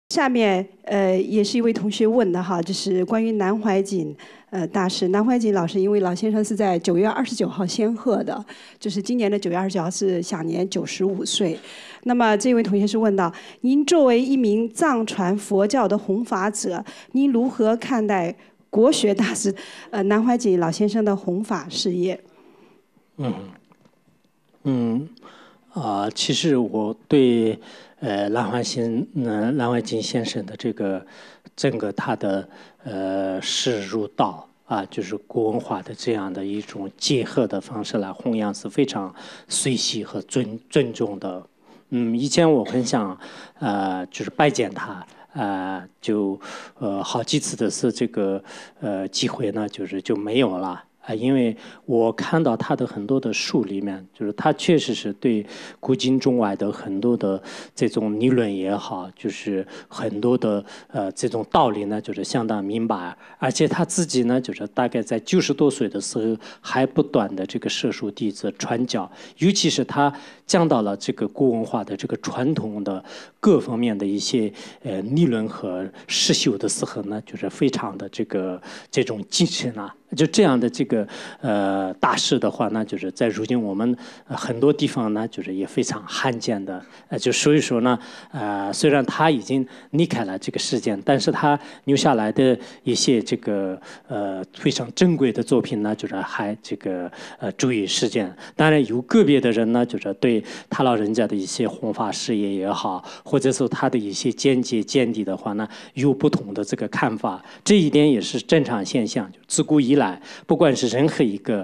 下面也是一位同学问的哈，就是关于南怀瑾大师。南怀瑾老师，因为老先生是在9月29号仙贺的，就是今年的9月29号是享年95岁。那么这位同学是问到：您作为一名藏传佛教的弘法者，您如何看待国学大师南怀瑾老先生的弘法事业？ 其实我对南怀瑾先生的整个他的释入道啊，就是国文化的这样的一种结合的方式来弘扬是非常随喜和尊重的。以前我很想就是拜见他。好几次的是这个机会呢，就没有了。因为我看到他的很多的书里面，就是他确实是对古今中外的很多的这种理论也好，就是很多的这种道理呢，就是相当明白，而且他自己呢，就是大概在90多岁的时候，还不断的这个摄受弟子传教，尤其是他讲到了这个古文化的这个传统的各方面的一些理论和实修的时候呢，就是非常的这种精神啊。就这样的这个大师的话呢，就是在如今我们很多地方呢，就是也非常罕见的。就所以说呢，虽然他已经离开了这个世界，但是他留下来的一些这个非常珍贵的作品呢，就是还注意事件。当然有个别的人呢，就是对他老人家的一些弘法事业也好，或者说他的一些见解见地的话呢，有不同的这个看法。这一点也是正常现象，就自古以来。不管是任何一个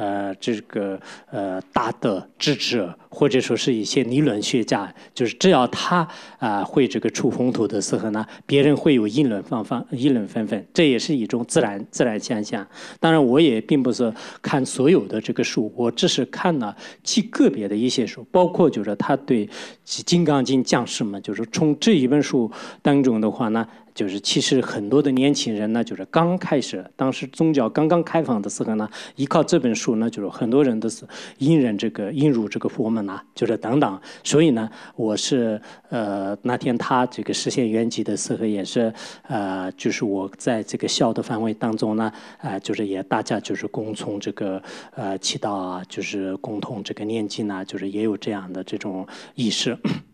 大德智者，或者说是一些理论学家，就是只要他会这个出风头的时候呢，别人会有议论纷纷，这也是一种自然现象。当然，我也并不是看所有的这个书，我只是看了极个别的一些书，包括就是他对《金刚经》讲什么，就是从这一本书当中的话呢。就是其实很多的年轻人呢，就是刚开始，当时宗教刚刚开放的时候呢，依靠这本书呢，就是很多人都是引入这个佛门啊，就是等等。所以呢，我是那天他这个实现圆寂的时候，也是就是我在这个小的范围当中呢，就是也大家就是共从这个祈祷啊，就是共同这个念经啊，就是也有这样的这种仪式。